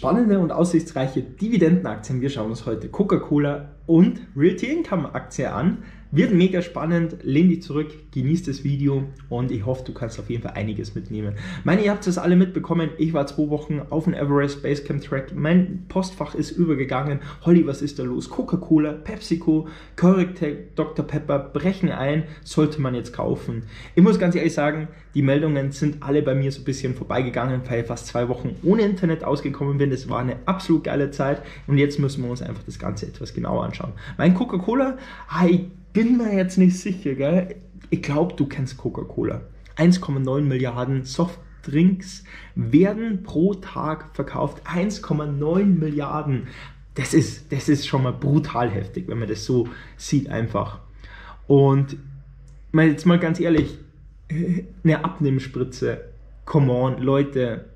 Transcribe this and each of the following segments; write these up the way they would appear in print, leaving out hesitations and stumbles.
Spannende und aussichtsreiche Dividendenaktien. Wir schauen uns heute Coca-Cola und Realty Income Aktie an. Wird mega spannend. Lehn dich zurück, genieß das Video und ich hoffe, du kannst auf jeden Fall einiges mitnehmen. Ihr habt es alle mitbekommen. Ich war 2 Wochen auf dem Everest Basecamp Track. Mein Postfach ist übergegangen. Holly, was ist da los? Coca-Cola, PepsiCo, Correctec, Dr. Pepper brechen ein. Sollte man jetzt kaufen. Ich muss ganz ehrlich sagen, die Meldungen sind alle bei mir so ein bisschen vorbeigegangen, weil ich fast 2 Wochen ohne Internet ausgekommen bin. Das war eine absolut geile Zeit und jetzt müssen wir uns einfach das Ganze etwas genauer anschauen. Mein Coca-Cola, ich bin mir jetzt nicht sicher, gell? Ich glaube, du kennst Coca-Cola. 1,9 Milliarden Softdrinks werden pro Tag verkauft. 1,9 Milliarden. Das ist schon mal brutal heftig, wenn man das so sieht einfach. Und jetzt mal ganz ehrlich, eine Abnehmspritze, come on, Leute,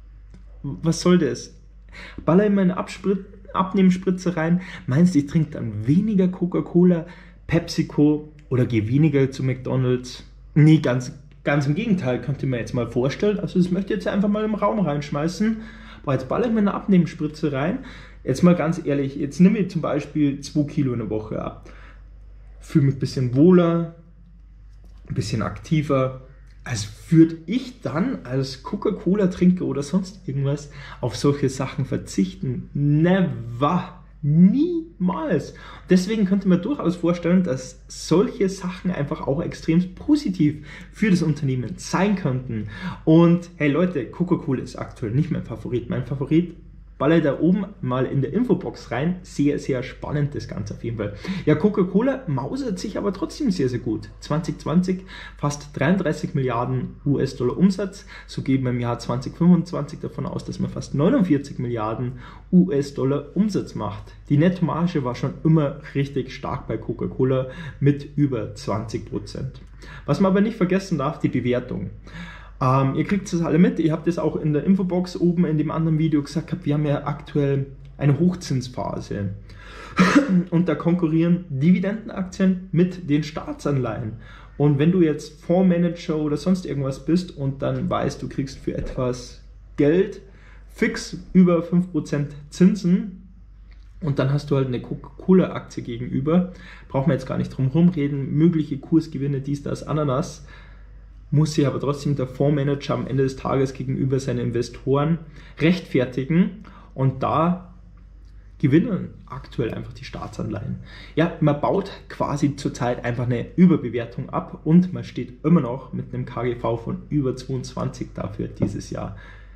was soll das? Baller in meine Abnehmspritze rein, meinst du, ich trinke dann weniger Coca-Cola, PepsiCo oder gehe weniger zu McDonald's? Nee, ganz im Gegenteil, könnt ihr mir jetzt mal vorstellen, also das möchte ich jetzt einfach mal im Raum reinschmeißen, boah, jetzt baller ich mir eine Abnehmspritze rein, jetzt mal ganz ehrlich, jetzt nehme ich zum Beispiel 2 Kilo in der Woche ab, fühle mich ein bisschen wohler, ein bisschen aktiver, als würde ich dann als Coca-Cola-Trinker oder sonst irgendwas auf solche Sachen verzichten. Never! Niemals! Deswegen könnte man durchaus vorstellen, dass solche Sachen einfach auch extrem positiv für das Unternehmen sein könnten. Und hey Leute, Coca-Cola ist aktuell nicht mein Favorit. Mein Favorit, baller da oben mal in der Infobox rein. Sehr, sehr spannend das Ganze auf jeden Fall. Ja, Coca-Cola mausert sich aber trotzdem sehr, sehr gut. 2020 fast 33 Milliarden US-Dollar Umsatz. So gehen wir im Jahr 2025 davon aus, dass man fast 49 Milliarden US-Dollar Umsatz macht. Die Nettomarge war schon immer richtig stark bei Coca-Cola mit über 20%. Was man aber nicht vergessen darf, die Bewertung. Ihr kriegt das alle mit, ihr habt es auch in der Infobox oben in dem anderen Video gesagt, wir haben ja aktuell eine Hochzinsphase und da konkurrieren Dividendenaktien mit den Staatsanleihen. Und wenn du jetzt Fondsmanager oder sonst irgendwas bist und dann weißt, du kriegst für etwas Geld fix über 5% Zinsen und dann hast du halt eine Coca-Cola-Aktie gegenüber, brauchen wir jetzt gar nicht drum herum reden, mögliche Kursgewinne, dies, das, Ananas, muss sich aber trotzdem der Fondsmanager am Ende des Tages gegenüber seinen Investoren rechtfertigen und da gewinnen aktuell einfach die Staatsanleihen. Ja, man baut quasi zurzeit einfach eine Überbewertung ab und man steht immer noch mit einem KGV von über 22 dafür dieses Jahr.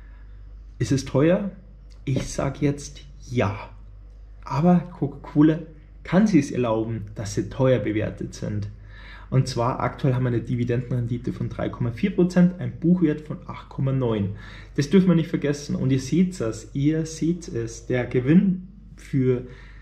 Ist es teuer? Ich sage jetzt ja. Aber Coca-Cola kann sich es erlauben, dass sie teuer bewertet sind. Und zwar aktuell haben wir eine Dividendenrendite von 3,4%, ein Buchwert von 8,9%. Das dürfen wir nicht vergessen. Und ihr seht es, der Gewinn für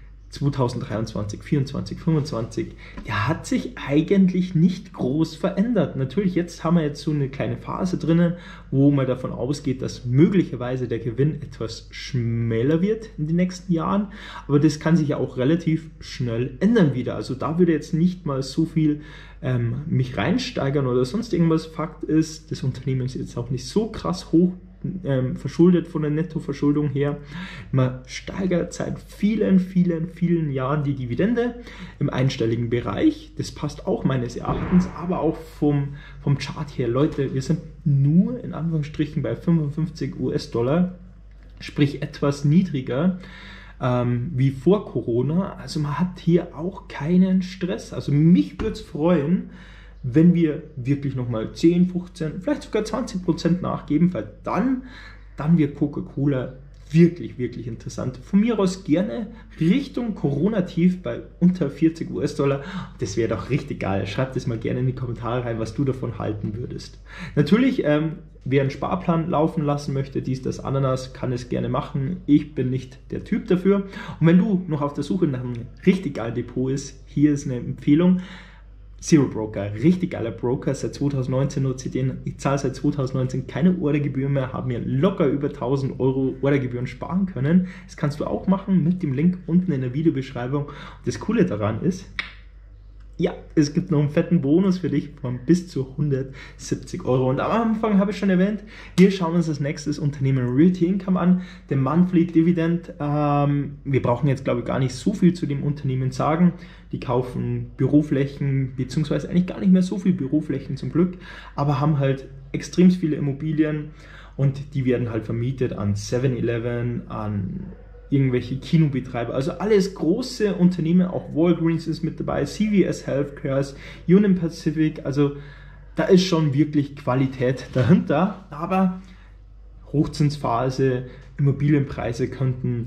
2023, 2024, 2025, der hat sich eigentlich nicht groß verändert. Natürlich, jetzt haben wir jetzt so eine kleine Phase drinnen, wo man davon ausgeht, dass möglicherweise der Gewinn etwas schmäler wird in den nächsten Jahren, aber das kann sich ja auch relativ schnell ändern wieder. Also da würde jetzt nicht mal so viel mich reinsteigern oder sonst irgendwas. Fakt ist, das Unternehmen ist jetzt auch nicht so krass hoch verschuldet von der Nettoverschuldung her. Man steigert seit vielen Jahren die Dividende im einstelligen Bereich. Das passt auch meines Erachtens, aber auch vom Chart her. Leute, wir sind nur in Anführungsstrichen bei 55 US-Dollar, sprich etwas niedriger wie vor Corona. Also man hat hier auch keinen Stress. Also mich würde es freuen, wenn wir wirklich nochmal 10, 15, vielleicht sogar 20% nachgeben, weil dann wird Coca-Cola wirklich interessant. Von mir aus gerne Richtung Corona-Tief bei unter 40 US-Dollar. Das wäre doch richtig geil. Schreibt es mal gerne in die Kommentare rein, was du davon halten würdest. Natürlich, wer einen Sparplan laufen lassen möchte, dies, das, Ananas, kann es gerne machen. Ich bin nicht der Typ dafür. Und wenn du noch auf der Suche nach einem richtig geilen Depot ist, hier ist eine Empfehlung. Zero Broker, richtig geiler Broker, seit 2019 nutze ich den. Ich zahle seit 2019 keine Ordergebühren mehr, habe mir locker über 1000 Euro Ordergebühren sparen können. Das kannst du auch machen mit dem Link unten in der Videobeschreibung. Und das Coole daran ist, ja, es gibt noch einen fetten Bonus für dich von bis zu 170 Euro. Und am Anfang habe ich schon erwähnt, wir schauen uns als nächstes Unternehmen Realty Income an, den Monthly Dividend. Wir brauchen jetzt, glaube ich, gar nicht so viel zu dem Unternehmen sagen. Die kaufen Büroflächen, beziehungsweise eigentlich gar nicht mehr so viel Büroflächen zum Glück, aber haben halt extrem viele Immobilien und die werden halt vermietet an 7-Eleven, an irgendwelche Kinobetreiber, also alles große Unternehmen, auch Walgreens ist mit dabei, CVS Healthcare, Union Pacific, also da ist schon wirklich Qualität dahinter, aber Hochzinsphase, Immobilienpreise könnten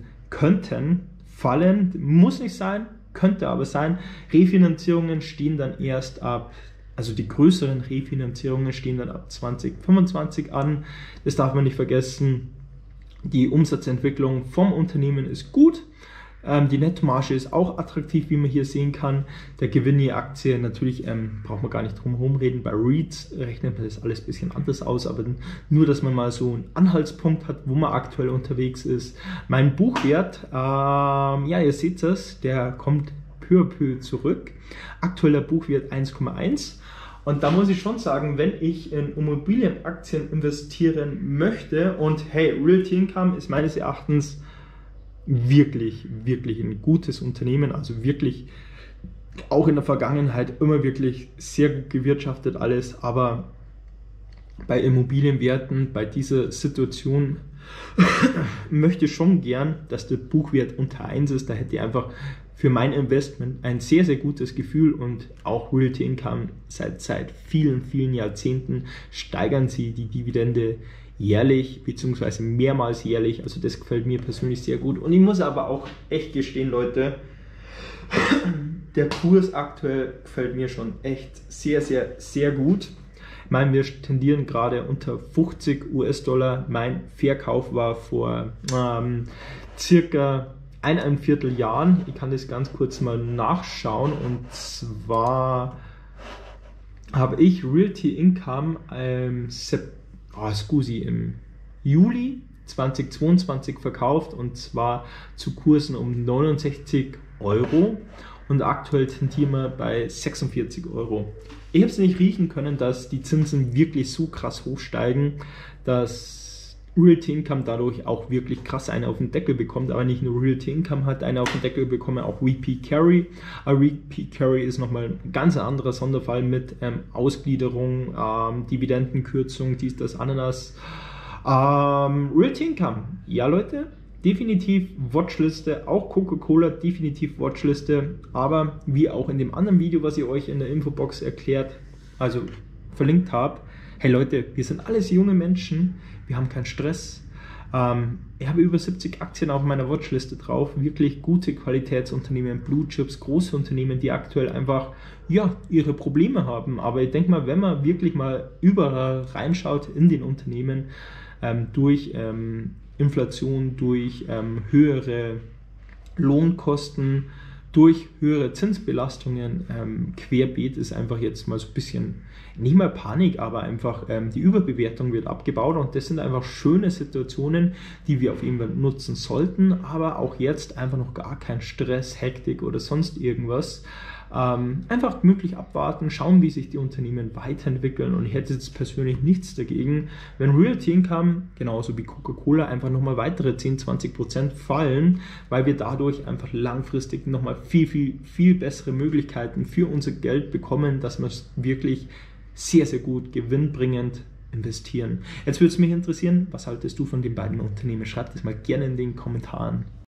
fallen, muss nicht sein, könnte aber sein. Refinanzierungen stehen dann erst ab, also die größeren Refinanzierungen stehen dann ab 2025 an, das darf man nicht vergessen. Die Umsatzentwicklung vom Unternehmen ist gut. Die Nettomarge ist auch attraktiv, wie man hier sehen kann. Der Gewinn je Aktie, natürlich braucht man gar nicht drum herum reden. Bei REITs rechnet man das alles ein bisschen anders aus, aber nur, dass man mal so einen Anhaltspunkt hat, wo man aktuell unterwegs ist. Mein Buchwert, ja, ihr seht es, der kommt peu à peu zurück. Aktueller Buchwert 1,1. Und da muss ich schon sagen, wenn ich in Immobilienaktien investieren möchte und hey, Realty Income ist meines Erachtens wirklich ein gutes Unternehmen, also wirklich auch in der Vergangenheit immer wirklich sehr gut gewirtschaftet alles, aber bei Immobilienwerten, bei dieser Situation möchte ich schon gern, dass der Buchwert unter 1 ist, da hätte ich einfach für mein Investment ein sehr, sehr gutes Gefühl und auch Realty Income seit vielen Jahrzehnten steigern sie die Dividende jährlich bzw. mehrmals jährlich, also das gefällt mir persönlich sehr gut und ich muss aber auch echt gestehen, Leute, der Kurs aktuell gefällt mir schon echt sehr gut. Ich meine, wir tendieren gerade unter 50 US-Dollar, mein Verkauf war vor circa 1,25 Jahren, ich kann das ganz kurz mal nachschauen und zwar habe ich Realty Income im Juli 2022 verkauft und zwar zu Kursen um 69 Euro und aktuell tendieren wir bei 46 Euro. Ich habe es nicht riechen können, dass die Zinsen wirklich so krass hochsteigen, dass Realty Income dadurch auch wirklich krass einen auf den Deckel bekommt, aber nicht nur Realty Income hat einen auf den Deckel bekommen, auch VP Carry. VP Carry ist nochmal ein ganz anderer Sonderfall mit Ausgliederung, Dividendenkürzung, dies, das, Ananas. Realty Income, ja Leute, definitiv Watchliste, auch Coca-Cola definitiv Watchliste, aber wie auch in dem anderen Video, was ich euch in der Infobox erklärt, also verlinkt habe, hey Leute, wir sind alles junge Menschen, wir haben keinen Stress. Ich habe über 70 Aktien auf meiner Watchliste drauf, wirklich gute Qualitätsunternehmen, Blue Chips, große Unternehmen, die aktuell einfach ja, ihre Probleme haben. Aber ich denke mal, wenn man wirklich mal überall reinschaut in den Unternehmen, durch Inflation, durch höhere Lohnkosten, durch höhere Zinsbelastungen, querbeet ist einfach jetzt mal so ein bisschen, nicht mal Panik, aber einfach die Überbewertung wird abgebaut und das sind einfach schöne Situationen, die wir auf jeden Fall nutzen sollten, aber auch jetzt einfach noch gar kein Stress, Hektik oder sonst irgendwas. Einfach gemütlich abwarten, schauen, wie sich die Unternehmen weiterentwickeln und ich hätte jetzt persönlich nichts dagegen, wenn Realty Income, genauso wie Coca-Cola, einfach nochmal weitere 10-20% fallen, weil wir dadurch einfach langfristig nochmal viel bessere Möglichkeiten für unser Geld bekommen, dass wir es wirklich sehr gut gewinnbringend investieren. Jetzt würde es mich interessieren, was haltest du von den beiden Unternehmen? Schreib das mal gerne in den Kommentaren.